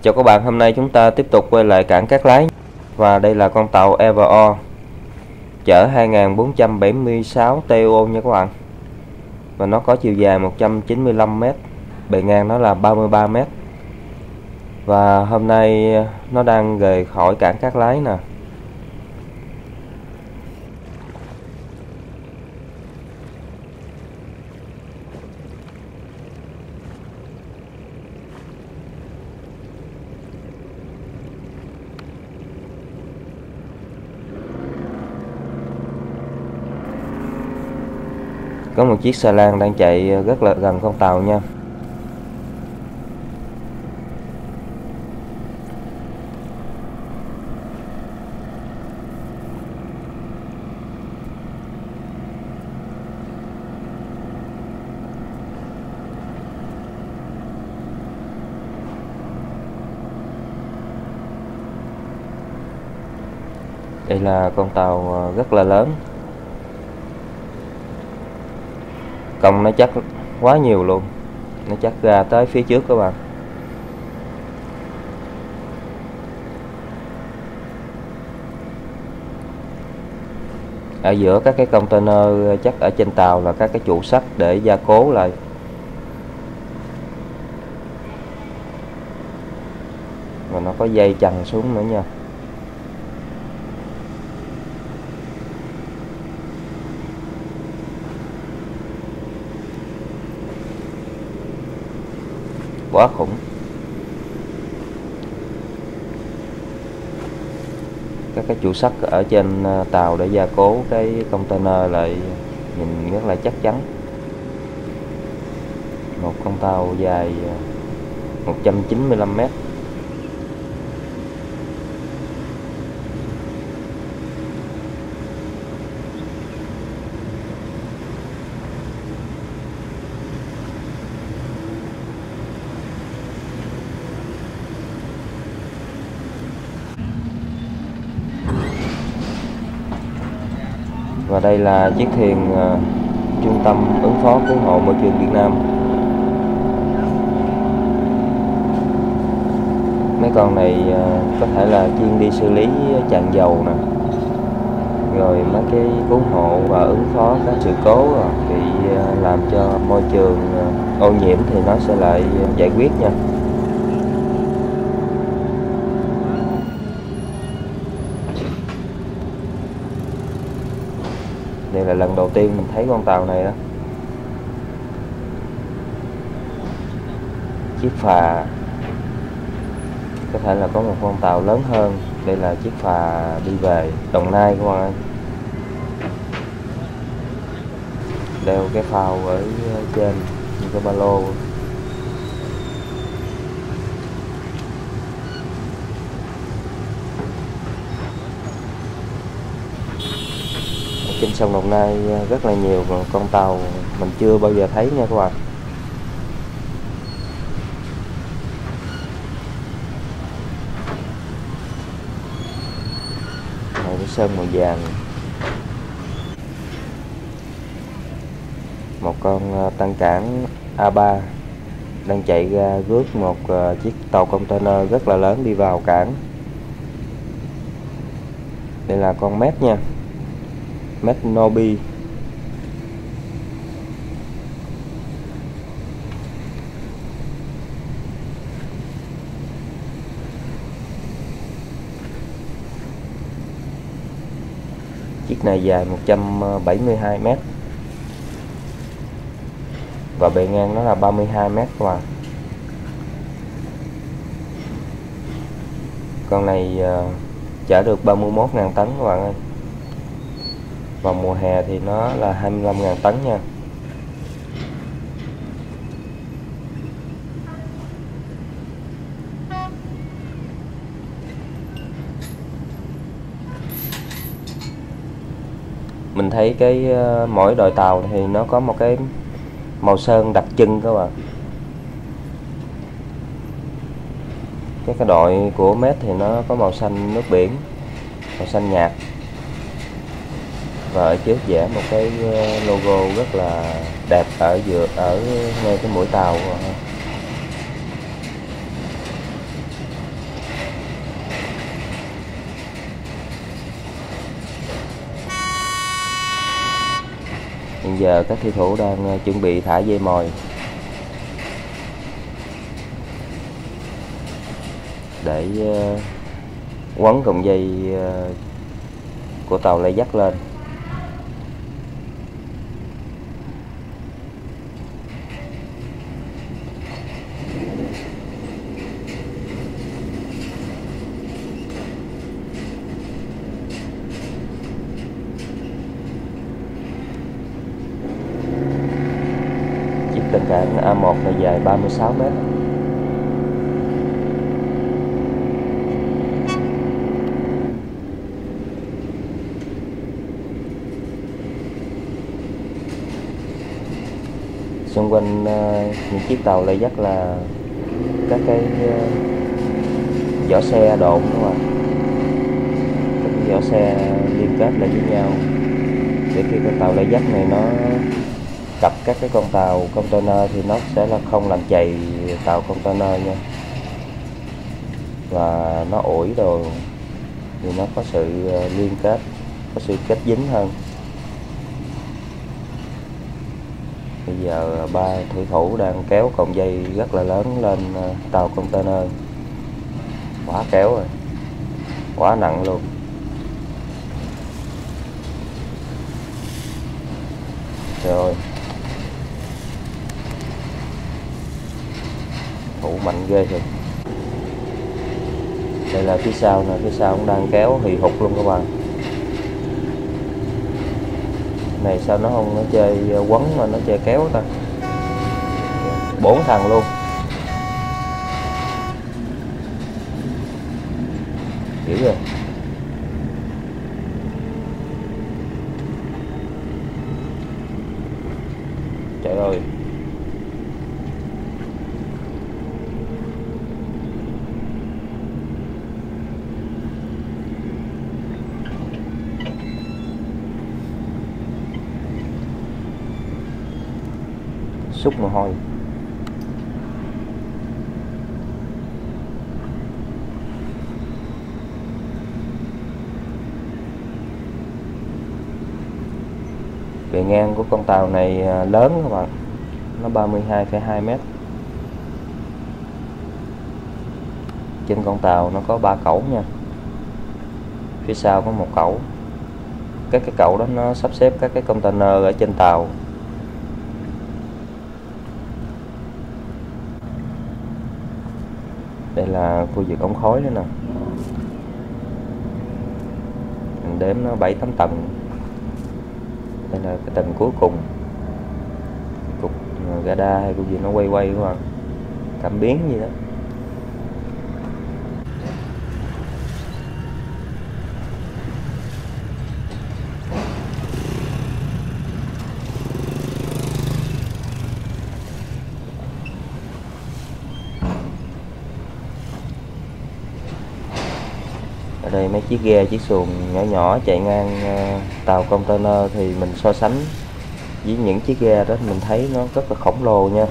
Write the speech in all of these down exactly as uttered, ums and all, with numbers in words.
Chào các bạn, hôm nay chúng ta tiếp tục quay lại cảng Cát Lái. Và đây là con tàu e vê o chở hai nghìn bốn trăm bảy mươi sáu tê ô nha các bạn. Và nó có chiều dài một trăm chín mươi lăm mét, bề ngang nó là ba mươi ba mét. Và hôm nay nó đang rời khỏi cảng Cát Lái nè. Có một chiếc xà lan đang chạy rất là gần con tàu nha. Đây là con tàu rất là lớn, cong nó chắc quá nhiều luôn, nó chắc ra tới phía trước các bạn. Ở giữa các cái container chắc ở trên tàu là các cái trụ sắt để gia cố lại. Và nó có dây chằng xuống nữa nha. Quá khủng. Các cái trụ sắt ở trên tàu để gia cố cái container lại, nhìn rất là chắc chắn. Một con tàu dài một trăm chín mươi lăm mét. Và đây là chiếc thuyền uh, Trung tâm ứng phó cứu hộ môi trường Việt Nam. Mấy con này uh, có thể là chuyên đi xử lý tràn dầu nè, rồi mấy cái cứu hộ và ứng phó các sự cố bị uh, làm cho môi trường uh, ô nhiễm thì nó sẽ lại uh, giải quyết nha. Đây là lần đầu tiên mình thấy con tàu này đó. Chiếc phà, có thể là có một con tàu lớn hơn. Đây là chiếc phà đi về Đồng Nai các bạn ơi. Đeo cái phao ở trên như cái ba lô. Trên sông Đồng Nai rất là nhiều con tàu mình chưa bao giờ thấy nha các bạn. Này cái sơn màu vàng. Một con tăng cảng a ba đang chạy ra rước một chiếc tàu container rất là lớn đi vào cảng. Đây là con mét nha, mét Nobi. Chiếc này dài một trăm bảy mươi hai mét và bề ngang nó là ba mươi hai mét các bạn. Con này uh, chở được ba mươi mốt nghìn tấn các bạn ơi. Vào mùa hè thì nó là hai mươi lăm nghìn tấn nha. Mình thấy cái uh, mỗi đội tàu thì nó có một cái màu sơn đặc trưng các bạn. Cái cái đội của mét thì nó có màu xanh nước biển, màu xanh nhạt. Và ở trước vẽ một cái logo rất là đẹp ở giữa ở ngay cái mũi tàu. Hiện giờ các thủy thủ đang chuẩn bị thả dây mồi để quấn cọng dây của tàu lai dắt lên. Chiếc tân cảng A một này dài ba mươi sáu mét. Xung quanh uh, những chiếc tàu lai dắt là các cái uh, vỏ xe độn, đúng không ạ? Các cái vỏ xe liên kết lại với nhau để khi con tàu lai dắt này nó cặp các cái con tàu container thì nó sẽ là không làm chày tàu container nha, và nó ủi đồ thì nó có sự liên kết, có sự kết dính hơn. Bây giờ ba thủy thủ đang kéo cọng dây rất là lớn lên tàu container, quá kéo rồi, quá nặng luôn. Rồi, thủ mạnh ghê rồi. Đây là phía sau nè, phía sau cũng đang kéo hì hục luôn các bạn. Này sao nó không nó chơi quấn mà nó chơi kéo ta. Bốn thằng luôn. Dữ rồi. Trời ơi. Xúc mồ hôi. Bề ngang của con tàu này lớn các bạn, nó ba mươi hai phẩy hai mét. Trên con tàu nó có ba cẩu nha, phía sau có một cẩu. Các cái cẩu đó nó sắp xếp các cái container ở trên tàu. Đây là khu vực ống khói nữa nè, mình đếm nó bảy tám tầng. Đây là cái tầng cuối cùng, cục radar hay cái gì nó quay quay các bạn, cảm biến gì đó. Ở đây mấy chiếc ghe, chiếc xuồng nhỏ nhỏ chạy ngang uh, tàu container thì mình so sánh với những chiếc ghe đó mình thấy nó rất là khổng lồ nha.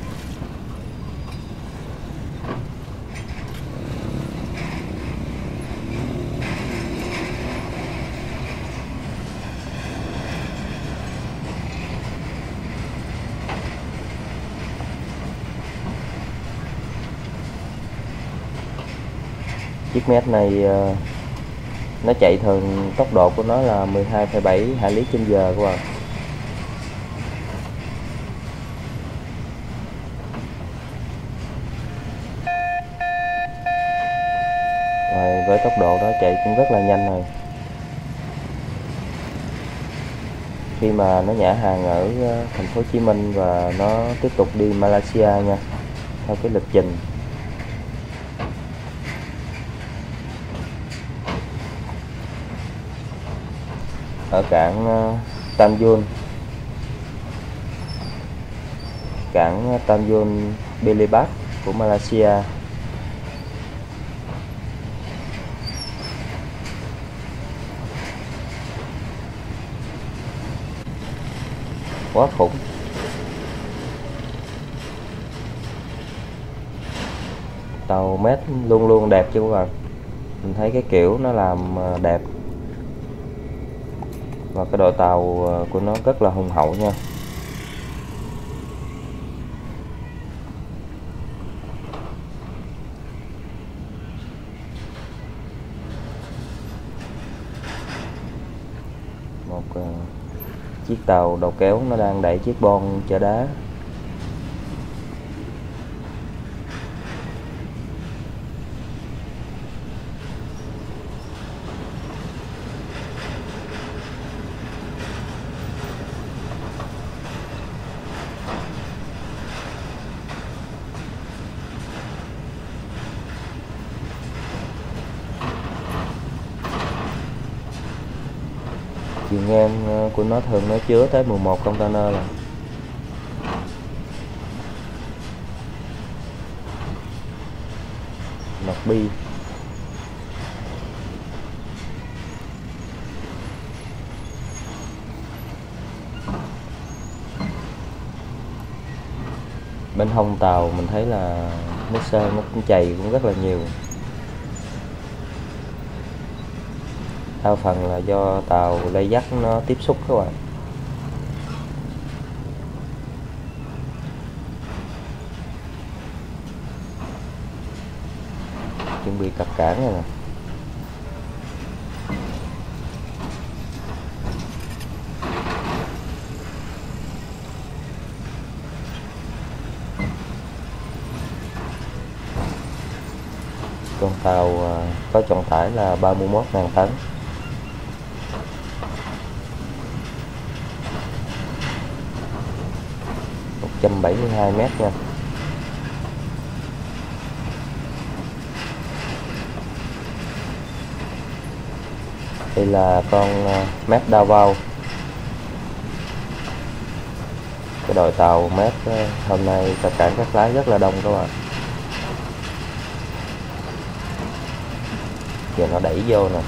Chiếc mét này uh, nó chạy thường tốc độ của nó là mười hai phẩy bảy hải lý trên giờ các bạn. Rồi với tốc độ đó chạy cũng rất là nhanh rồi. Khi mà nó nhả hàng ở thành phố Hồ Chí Minh và nó tiếp tục đi Malaysia nha, theo cái lịch trình. Ở cảng uh, Tanjung, cảng Tanjung Belibat của Malaysia. Quá khủng. Tàu mét luôn luôn đẹp chứ các bạn. Mình thấy cái kiểu nó làm đẹp. và cái đội tàu của nó rất là hùng hậu nha. Một uh, chiếc tàu đầu kéo nó đang đẩy chiếc bon chở đá. Chiều ngang của nó thường nó chứa tới mười một container rồi. Mặt bi. Bên hông tàu mình thấy là nước sơn nó cũng chày cũng rất là nhiều. Đa phần là do tàu lay dắt nó tiếp xúc các bạn. Chuẩn bị cập cảng rồi nè. Con tàu có trọng tải là ba mươi mốt nghìn tấn. một trăm bảy mươi hai mét nha. Đây là con mét Davao. Cái đội tàu mét hôm nay cập cảng Cát Lái rất là đông các bạn. Giờ nó đẩy vô nè.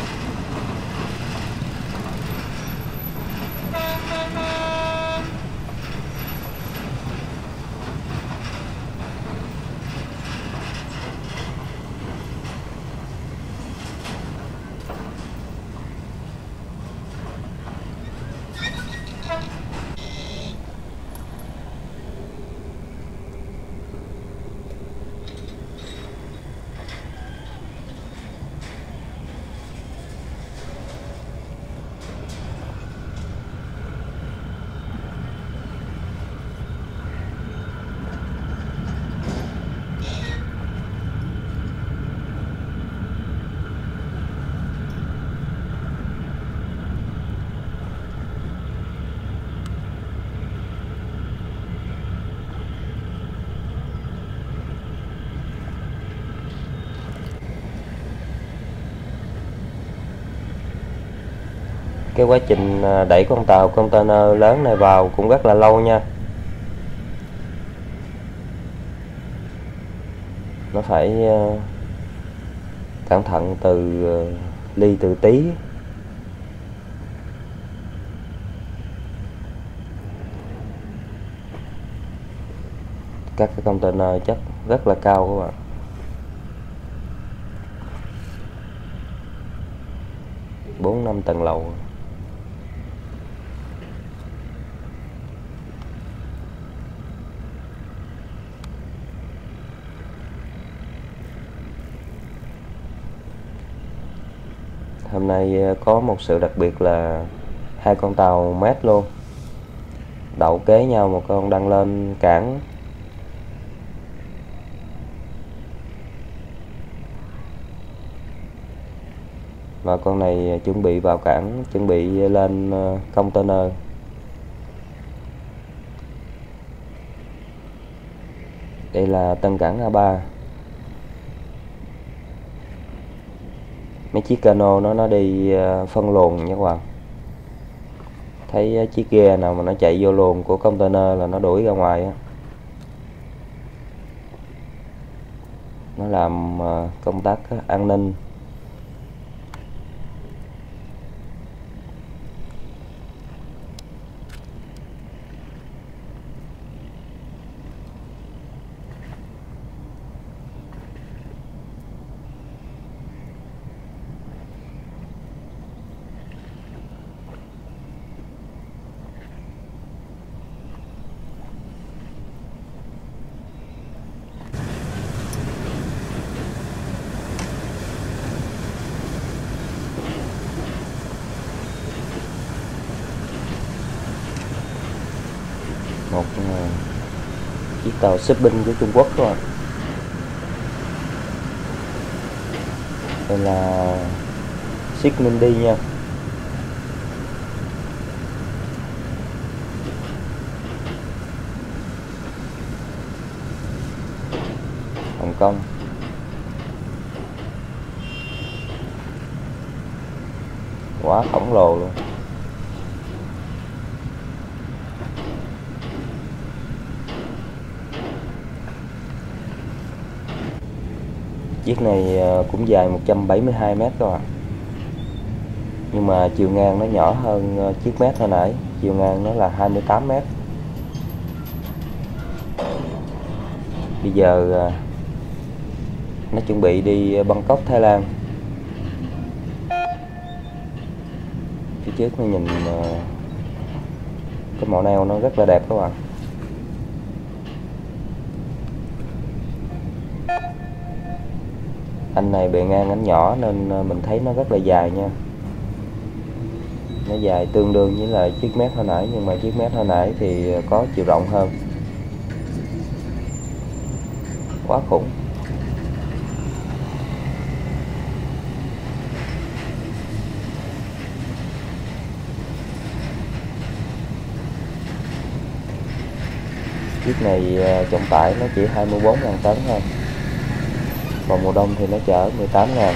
Cái quá trình đẩy con tàu container lớn này vào cũng rất là lâu nha. Nó phải cẩn thận từ ly từ tí. Các cái container chất rất là cao các bạn. bốn năm tầng lầu. Hôm nay có một sự đặc biệt là hai con tàu mét luôn đậu kế nhau, một con đang lên cảng. Và con này chuẩn bị vào cảng, chuẩn bị lên container. Đây là tân cảng A ba. Mấy chiếc cano nó nó đi phân luồng nha các bạn. Thấy chiếc ghe nào mà nó chạy vô luồng của container là nó đuổi ra ngoài á. Nó làm công tác an ninh. tàu shipping của Trung Quốc các bạn. Đây là Siếc Mindy nha. Hồng Kông. Quá khổng lồ luôn. Chiếc này cũng dài một trăm bảy mươi hai mét các bạn. Nhưng mà chiều ngang nó nhỏ hơn chiếc mét hồi nãy, chiều ngang nó là hai mươi tám mét. Bây giờ nó chuẩn bị đi Bangkok, Thái Lan. Phía trước nó nhìn cái mỏ neo nó rất là đẹp các bạn. Anh này bề ngang anh nhỏ nên mình thấy nó rất là dài nha. Nó dài tương đương với lại chiếc mét hồi nãy, nhưng mà chiếc mét hồi nãy thì có chiều rộng hơn. Quá khủng. Chiếc này trọng tải nó chỉ hai mươi bốn nghìn tấn thôi. Vào mùa đông thì nó chở mười tám nghìn.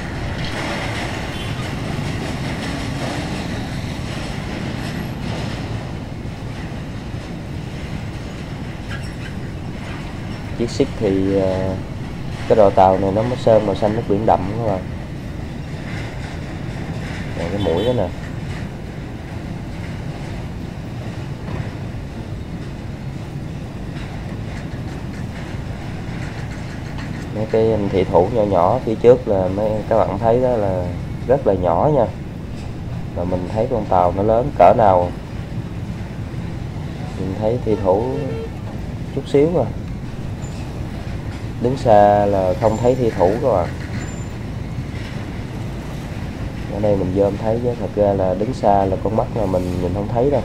Chiếc Siếc thì cái đầu tàu này nó mới sơn màu xanh nước biển đậm các bạn. Này, cái mũi đó nè. Mấy cái thị thủ nhỏ nhỏ phía trước là mấy các bạn thấy đó là rất là nhỏ nha. Và mình thấy con tàu nó lớn cỡ nào, mình thấy thị thủ chút xíu mà. Đứng xa là không thấy thi thủ các bạn. Ở đây mình dòm thấy chứ thật ra là đứng xa là con mắt là mình nhìn không thấy đâu.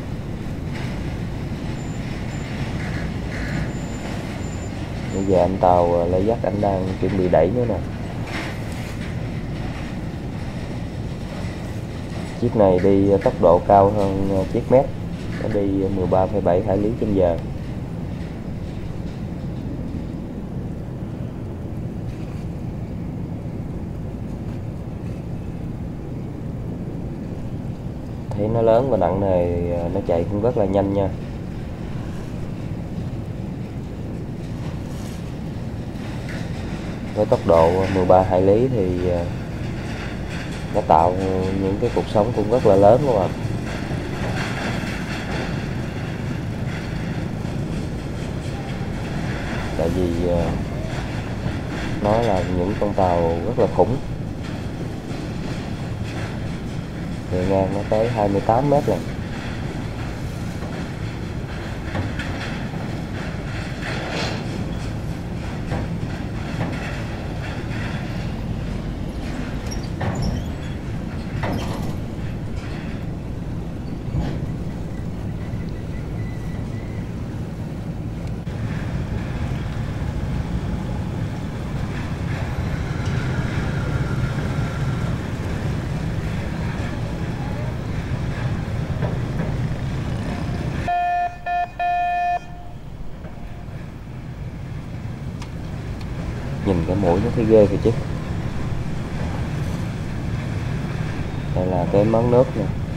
Bây giờ anh tàu Lê Dắt anh đang chuẩn bị đẩy nữa nè. Chiếc này đi tốc độ cao hơn chiếc mét, nó đi mười ba phẩy bảy hải lý trên giờ. Thấy nó lớn và nặng này, nó chạy cũng rất là nhanh nha. Với tốc độ mười ba hải lý thì nó tạo những cái cuộc sống cũng rất là lớn các bạn. Tại vì nó là những con tàu rất là khủng. Bề ngang nó tới hai mươi tám mét rồi. Nhìn cái mũi nó thấy ghê kìa chứ. Đây là cái món nước nè.